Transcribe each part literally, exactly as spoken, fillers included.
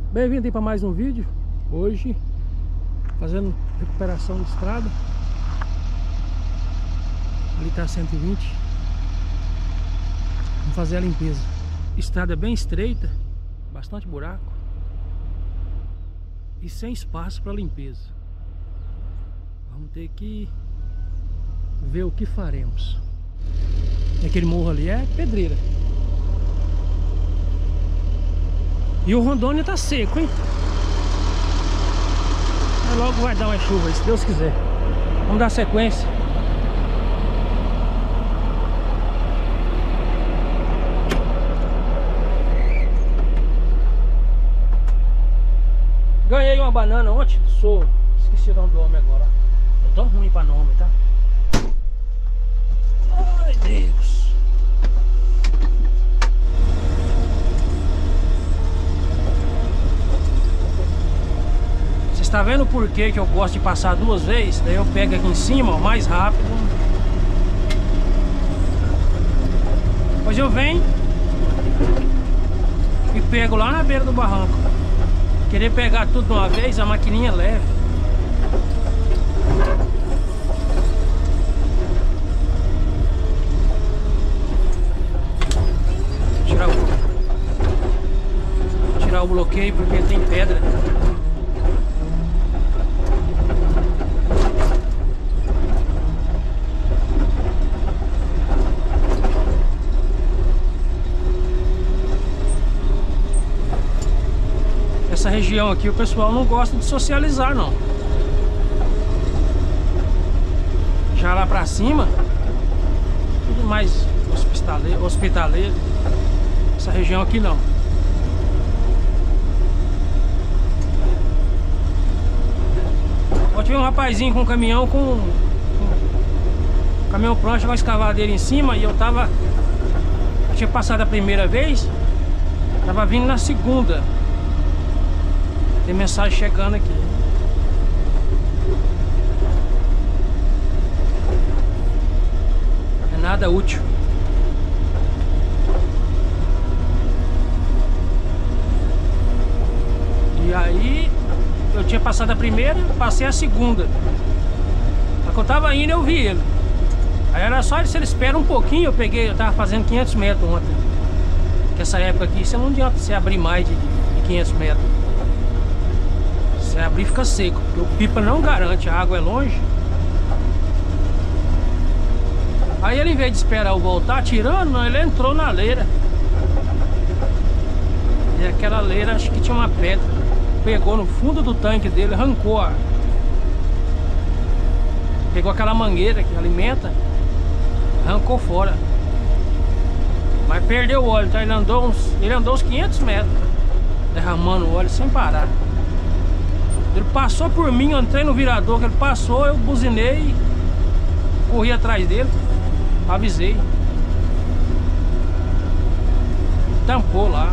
Bem-vindo aí para mais um vídeo. Hoje fazendo recuperação de estrada. Ali tá cento e vinte. Vamos fazer a limpeza. Estrada bem estreita, bastante buraco e sem espaço para limpeza. Vamos ter que ver o que faremos. Aquele morro ali é pedreira. E o Rondônia tá seco, hein? Mas logo vai dar uma chuva, se Deus quiser. Vamos dar sequência. Ganhei uma banana ontem, sou... Esqueci o nome do homem agora. Eu tô ruim pra nome, tá? Ai, Deus. Você está vendo por que que eu gosto de passar duas vezes? Daí eu pego aqui em cima, ó, mais rápido. Depois eu venho e pego lá na beira do barranco. Querer pegar tudo de uma vez, a maquininha leve. Tirar o, tirar o bloqueio porque tem pedra. Essa região aqui o pessoal não gosta de socializar, não. Já lá pra cima, tudo mais hospitaleiro, hospitaleiro. Essa região aqui não. Ontem vi um rapazinho com um caminhão com, com um caminhão prancha com uma escavadeira em cima. E eu tava eu tinha passado a primeira vez, tava vindo na segunda. Tem mensagem chegando aqui. É nada útil. E aí eu tinha passado a primeira, passei a segunda. Só que eu tava indo e eu vi ele. Aí era só se ele espera um pouquinho. Eu peguei, eu tava fazendo quinhentos metros ontem. Que essa época aqui você não adianta você abrir mais de, de quinhentos metros. Se abrir fica seco, porque o pipa não garante, a água é longe. Aí ele, em vez de esperar eu voltar tirando, não, ele entrou na leira. E aquela leira, acho que tinha uma pedra. Pegou no fundo do tanque dele, arrancou a... Pegou aquela mangueira que alimenta, arrancou fora. Mas perdeu o óleo, tá? Ele andou uns, ele andou uns quinhentos metros derramando óleo sem parar. Ele passou por mim, eu entrei no virador que ele passou, eu buzinei, corri atrás dele, avisei. Tampou lá.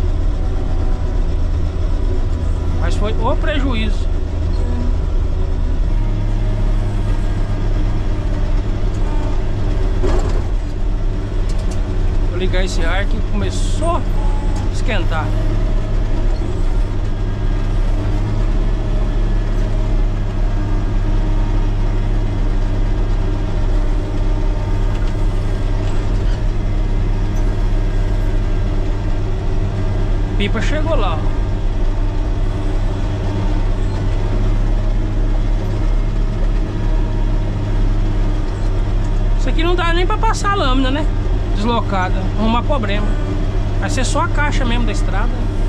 Mas foi o prejuízo. Vou ligar esse ar que começou a esquentar. Pipa chegou lá. Isso aqui não dá nem pra passar a lâmina, né? Deslocada, arrumar problema. Vai ser só a caixa mesmo da estrada.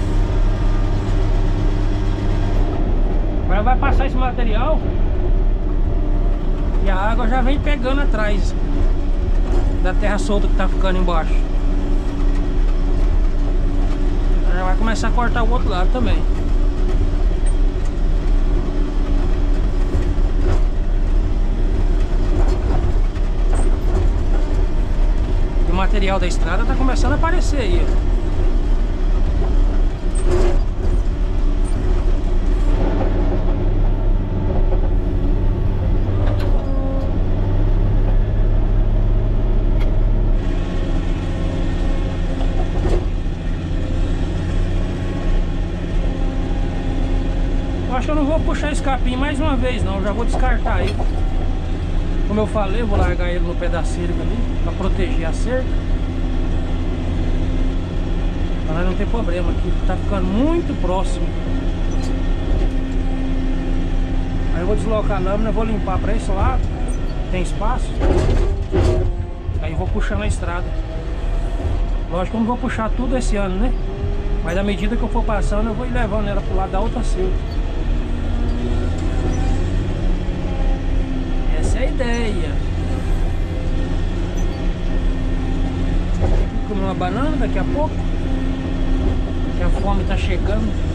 Agora vai passar esse material e a água já vem pegando atrás da terra solta que tá ficando embaixo. Já vai começar a cortar o outro lado também. E o material da estrada tá começando a aparecer aí. Eu acho que eu não vou puxar esse capim mais uma vez não, eu já vou descartar ele. Como eu falei, eu vou largar ele no pé da cerca ali, pra proteger a cerca. Pra não ter problema aqui, tá ficando muito próximo. Aí eu vou deslocar a lâmina, vou limpar pra esse lado, tem espaço. Aí eu vou puxando a estrada. Lógico que eu não vou puxar tudo esse ano, né? Mas à medida que eu for passando, eu vou ir levando ela pro lado da outra cerca. Essa é a ideia. Vou comer uma banana daqui a pouco, que a fome tá chegando.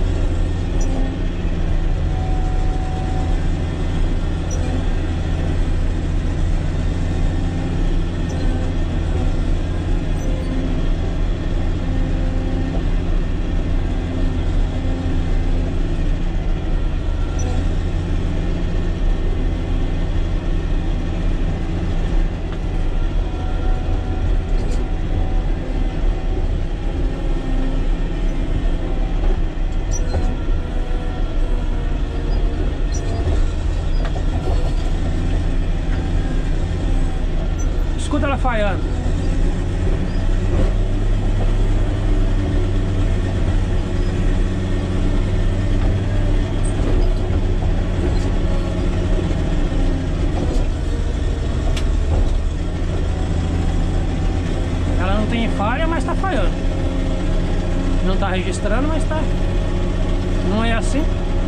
Escuta ela falhando. Ela não tem falha, mas tá falhando. Não tá registrando, mas tá. Não é assim.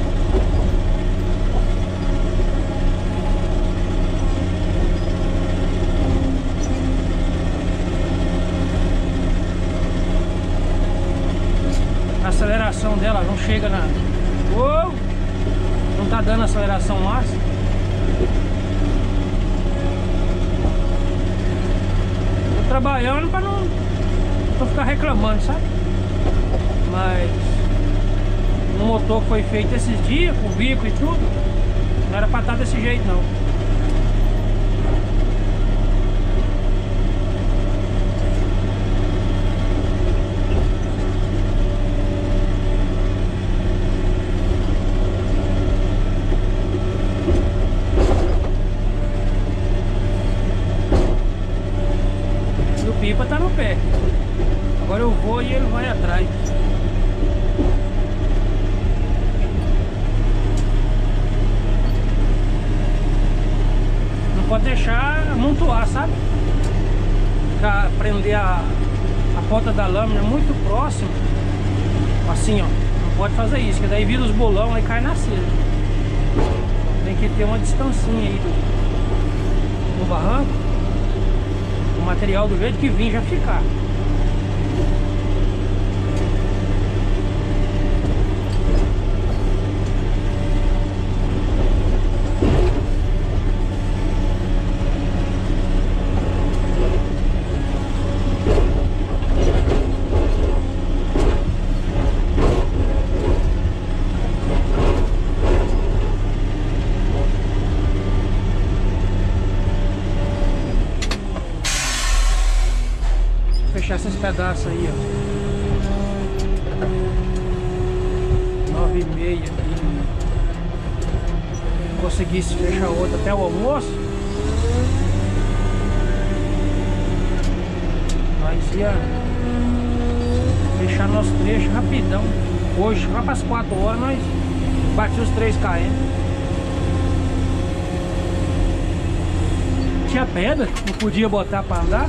A aceleração dela não chega na... Uou! Não tá dando aceleração máxima. Tô trabalhando pra não, pra ficar reclamando, sabe? Mas o motor que foi feito esses dias, com o bico e tudo, não era pra estar desse jeito não. Pipa tá no pé. Agora eu vou e ele vai atrás. Não pode deixar amontoar, sabe? Pra prender a, a ponta da lâmina muito próximo. Assim, ó. Não pode fazer isso, que daí vira os bolão e cai na cerca. Tem que ter uma distancinha aí do, do barranco. O material do jeito que vim já ficar. Fechar esses pedaços aí, ó. Nove e meia aqui. Conseguisse fechar outra até o almoço, nós ia fechar nosso trecho rapidão. Hoje, lá para as quatro horas, nós bati os três quilômetros. Tinha pedra, não podia botar para andar.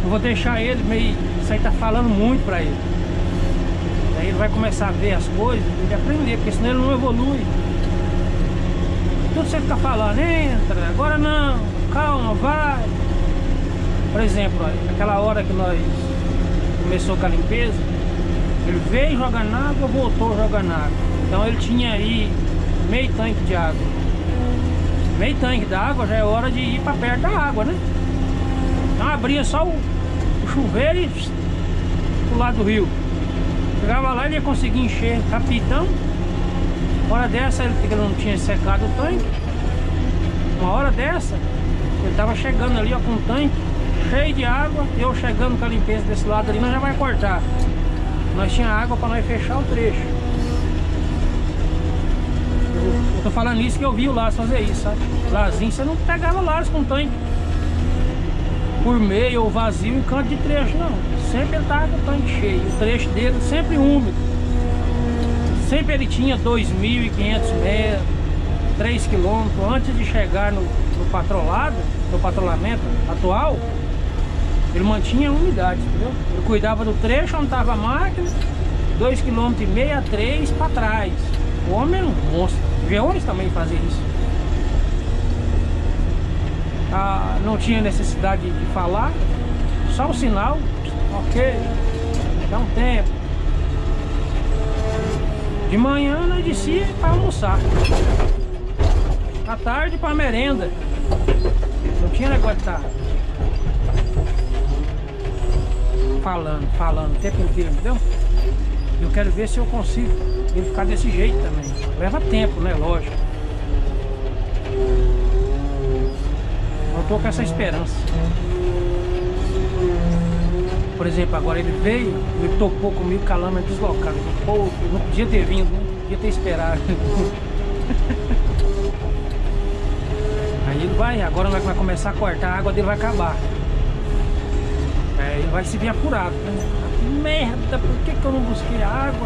vou deixar ele meio... Isso aí tá falando muito pra ele. Aí ele vai começar a ver as coisas e aprender, porque senão ele não evolui. Tudo você fica falando, entra, agora não, calma, vai. Por exemplo, aquela hora que nós começou com a limpeza, ele veio jogando água, voltou jogando água. Então ele tinha aí meio tanque de água. Meio tanque de água já é hora de ir para perto da água, né? Então abria só o, o chuveiro e pro lado do rio. Chegava lá, ele ia conseguir encher rapidão. Uma hora dessa, ele, ele não tinha secado o tanque. Uma hora dessa, ele tava chegando ali, ó, com o tanque cheio de água. Eu chegando com a limpeza desse lado ali, nós já vai cortar. Nós tinha água para nós fechar o trecho. Eu, eu tô falando isso que eu vi o Lars fazer isso, sabe? Larzinho, você não pegava o Lars com tanque por meio ou vazio em canto de trecho, não. Sempre ele tava com o tanque cheio. O trecho dele sempre úmido. Sempre ele tinha dois mil e quinhentos metros, três quilômetros antes de chegar no, no patrolado, no patrulhamento atual. Ele mantinha a umidade, entendeu? Ele cuidava do trecho onde estava a máquina, dois vírgula cinco km a três para trás. O homem era um monstro. Geões também fazia isso. Ah, não tinha necessidade de falar, só o sinal, ok, dá um tempo. De manhã nós descia para almoçar, à tarde para merenda. Não tinha negócio de estar falando, falando o tempo inteiro, entendeu? Eu quero ver se eu consigo ele ficar desse jeito também. Leva tempo, né? Lógico. Eu tô com essa esperança. Por exemplo, agora ele veio, ele topou comigo com a lama deslocada. Pô, eu não podia ter vindo, né? Podia ter esperado. Aí ele vai, agora nós vai começar a cortar, a água dele vai acabar. É, ele vai se vir apurado, né? Merda, por que que eu não busquei água?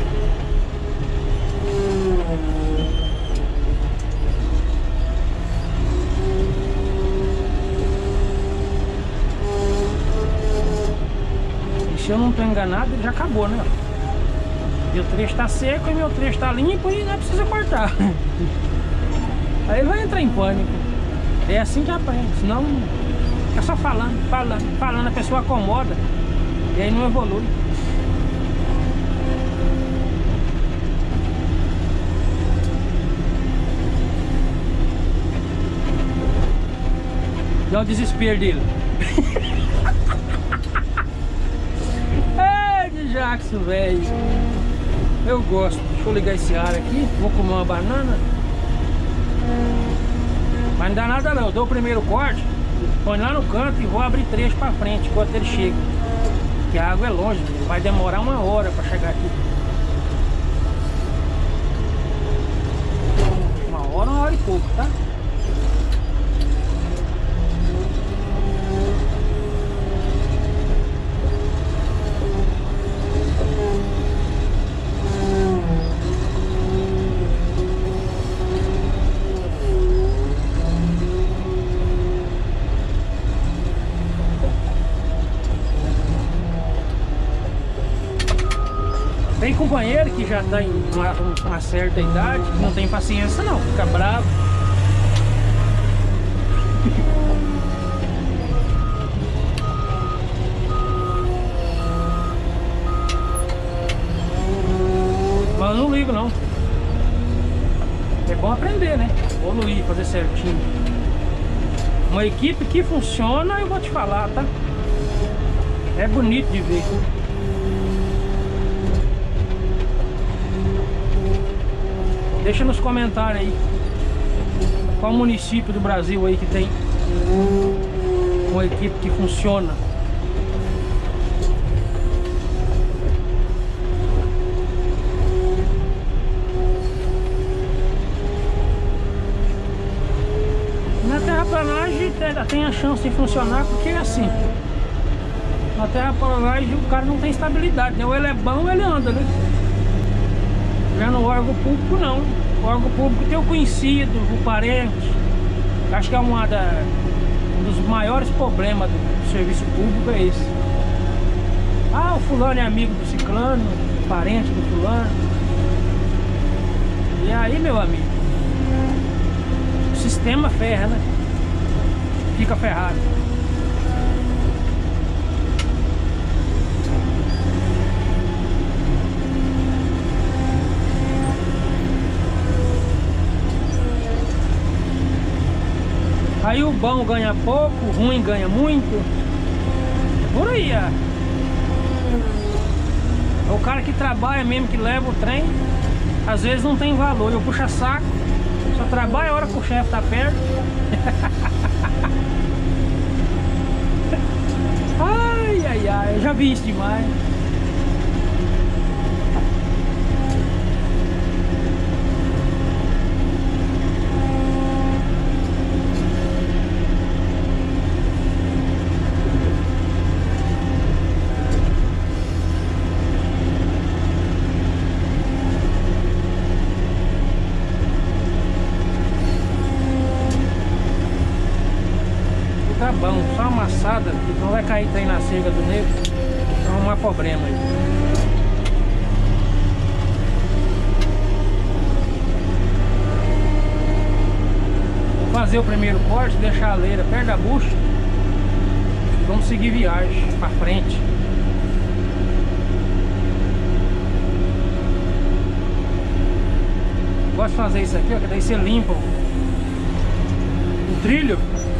E se eu não estou enganado, ele já acabou, né? Meu trecho está seco e meu trecho está limpo e não precisa cortar. Aí ele vai entrar em pânico. É assim que aprende, senão fica só falando, falando, falando, a pessoa acomoda e aí não evolui. Olha o desespero dele. É de Jackson, velho. Eu gosto. Deixa eu ligar esse ar aqui. Vou comer uma banana. Mas não dá nada não. Eu dou o primeiro corte, põe lá no canto e vou abrir trecho pra frente enquanto ele chega. Porque a água é longe, vai demorar uma hora pra chegar aqui. Uma hora, uma hora e pouco, tá? Tem companheiro que já está em uma, uma certa idade, que não tem paciência não, fica bravo. Mas eu não ligo não. É bom aprender, né? Evoluir, fazer certinho. Uma equipe que funciona, eu vou te falar, tá? É bonito de ver. Deixa nos comentários aí qual município do Brasil aí que tem uma equipe que funciona. Na terraplanagem tem a chance de funcionar porque é assim. Na terraplanagem o cara não tem estabilidade, né? Ou ele é bom ou ele anda, né? Já no órgão público não. O órgão público tem o conhecido, o parente. Acho que é uma da, Um dos maiores problemas do serviço público é esse. Ah, o fulano é amigo do ciclano, parente do fulano. E aí, meu amigo, o sistema ferra, né? Fica ferrado. Aí o bom ganha pouco, o ruim ganha muito. É por aí, é. O cara que trabalha mesmo, que leva o trem, às vezes não tem valor. Eu puxo saco, só trabalha a hora que o chefe tá perto. Ai, ai, ai, eu já vi isso demais. Tá bom, só amassada, que não vai cair trem na cerca do nego, então não há problema aí. Vou fazer o primeiro corte, deixar a leira perto da bucha e vamos seguir viagem pra frente. Gosto de fazer isso aqui, ó, que daí você limpa o trilho.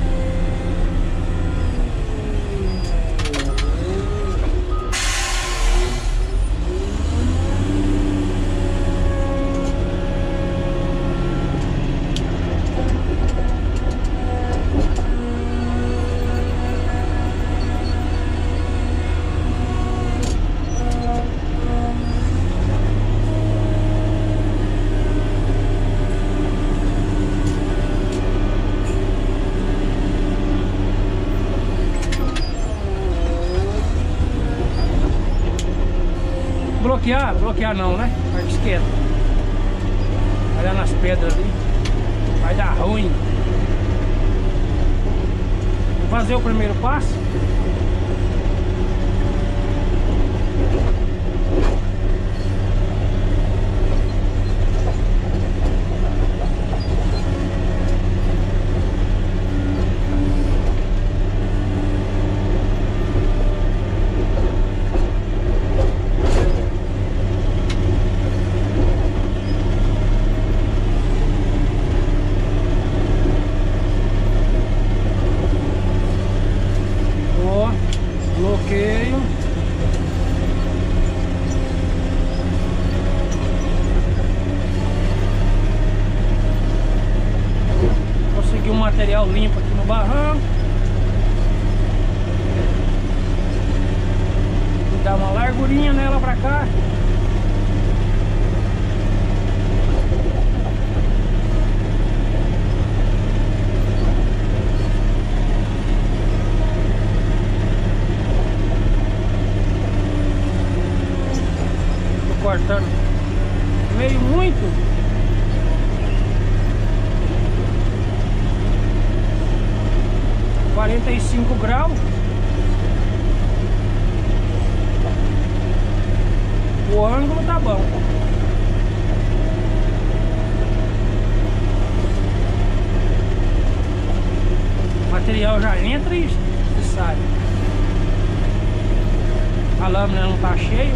Bloquear, bloquear não, né? Parte esquerda. Olha nas pedras ali. Vai dar ruim. Vou fazer o primeiro passo. Bloqueio. Consegui um material limpo aqui no barranco. Vou dar uma largurinha nela pra cá. Cortando meio muito. quarenta e cinco graus. O ângulo tá bom. O material já entra e sai. A lâmina não tá cheia.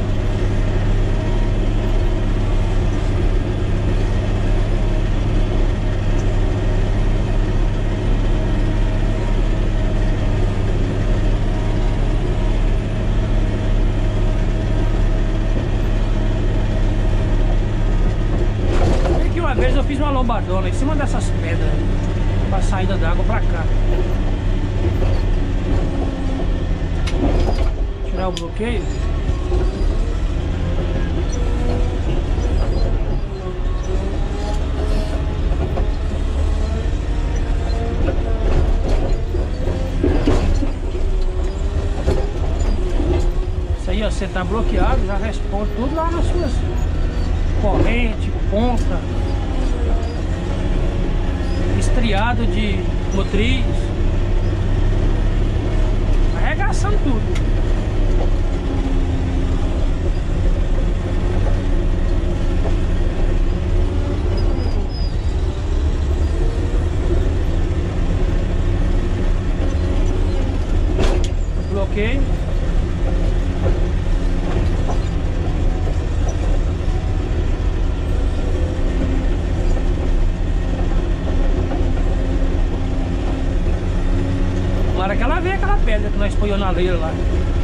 Uma vez eu fiz uma lombadona em cima dessas pedras para saída d'água para cá. Tirar o bloqueio. Isso aí, ó, você tá bloqueado, já responde tudo lá nas suas corrente, ponta, estriado de motriz. arregaçando tudo. Bloqueio. Na hora que ela vê aquela pedra que nós põe na leira lá.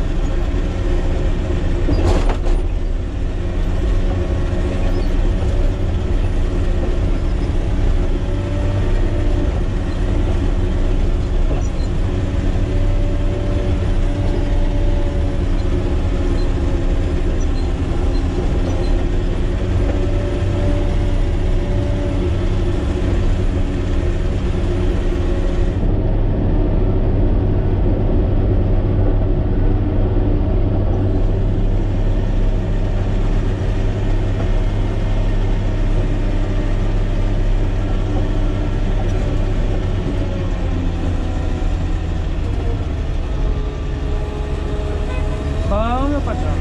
Bom, meu patrão.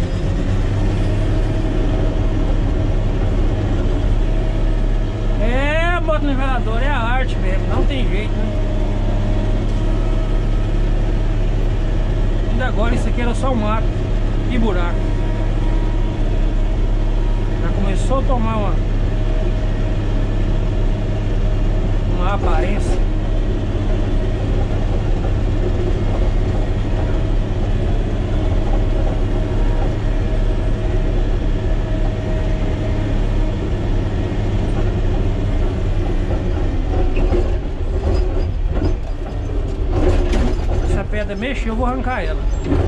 É, bota no nivelador, é a arte mesmo, não tem jeito, né? Ainda agora isso aqui era só um mato e buraco. Já começou a tomar uma, uma aparência. Pedra mexer, eu vou arrancar ela.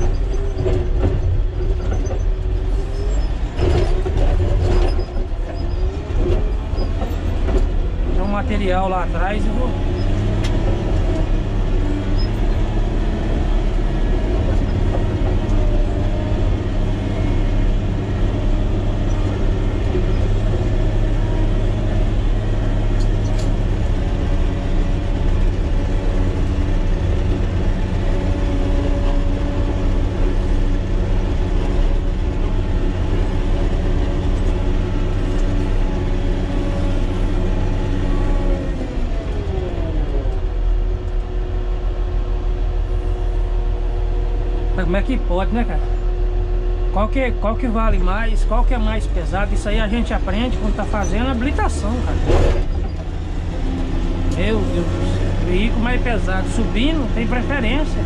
Tem um material lá atrás e vou. Como é que pode, né, cara? Qual que, qual que vale mais, qual que é mais pesado? Isso aí a gente aprende quando tá fazendo habilitação, cara. Meu Deus do céu. Veículo mais pesado subindo tem preferência.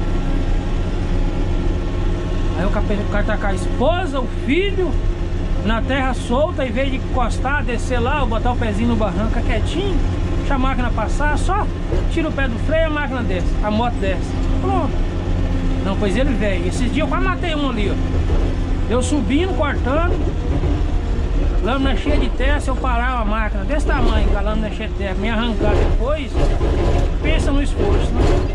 Aí o cara tá com a esposa, o filho na terra solta, em vez de encostar, descer lá, ou botar o pezinho no barranco quietinho, deixa a máquina passar, só tira o pé do freio, a máquina desce, a moto desce. Pronto. Não, pois ele veio. Esses dias eu quase matei um ali, ó. Eu subindo, cortando, lâmina cheia de terra, se eu parar a máquina desse tamanho, com a lâmina cheia de terra, me arrancar depois, pensa no esforço, né?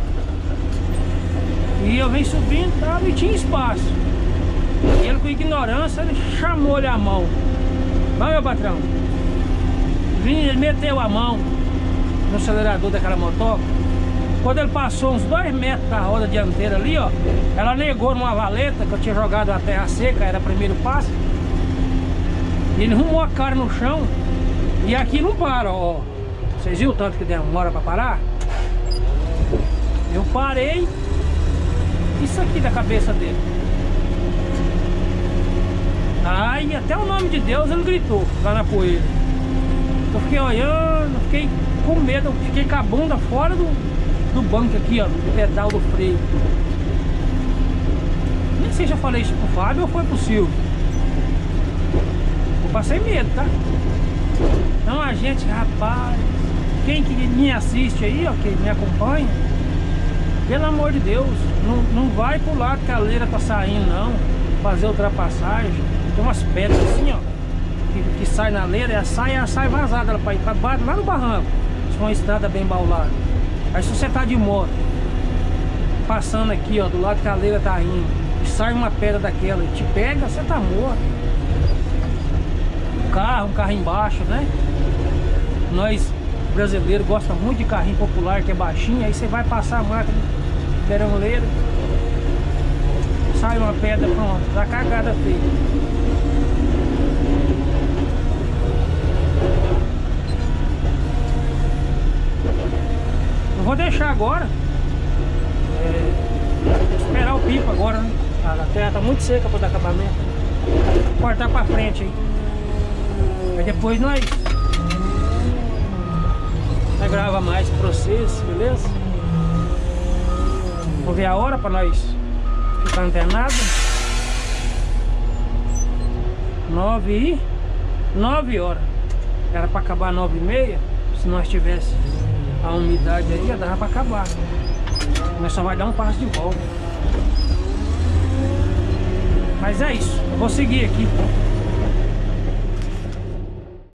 E eu venho subindo, tá, e tinha espaço. E ele com ignorância, ele chamou-lhe a mão. Vai, meu patrão. Ele meteu a mão no acelerador daquela motoca. Quando ele passou uns dois metros da roda dianteira ali, ó, ela negou numa valeta que eu tinha jogado na terra seca, era o primeiro passo. Ele arrumou a cara no chão e aqui não para, ó. Vocês viram o tanto que demora pra parar? Eu parei, isso aqui da cabeça dele. Aí até o nome de Deus ele gritou lá na poeira. Eu fiquei olhando, fiquei com medo, fiquei com a bunda fora do... do banco aqui, ó, do pedal do freio. Nem sei se eu falei isso pro Fábio ou foi pro Silvio. Eu passei medo, tá? Então a gente, rapaz, quem que me assiste aí, ó, quem me acompanha, pelo amor de Deus, não, não vai pro lado que a leira tá saindo, não. Fazer ultrapassagem. Tem umas pedras assim, ó, que, que sai na leira, ela sai, ela sai vazada, ela vai pra baixo, lá no barranco. Se for uma estrada bem baulada. Aí se você tá de moto, passando aqui, ó, do lado que a leira tá indo, e sai uma pedra daquela e te pega, você tá morto. Carro, um carro embaixo, né? Nós, brasileiros, gostamos muito de carrinho popular que é baixinho, aí você vai passar a máquina, peramleira. sai uma pedra, pronto, dá cagada feita. Eu vou deixar agora. É, esperar o pipa agora, né? A terra tá muito seca para dar acabamento. Vou cortar pra frente aí. Aí depois nós, nós grava mais pra vocês, beleza? Vou ver a hora pra nós ficar antenado. Nove e... Nove horas. Era pra acabar nove e meia. Se nós tivesse a umidade aí, já dava pra acabar. Mas só vai dar um passo de volta. Mas é isso. Eu vou seguir aqui.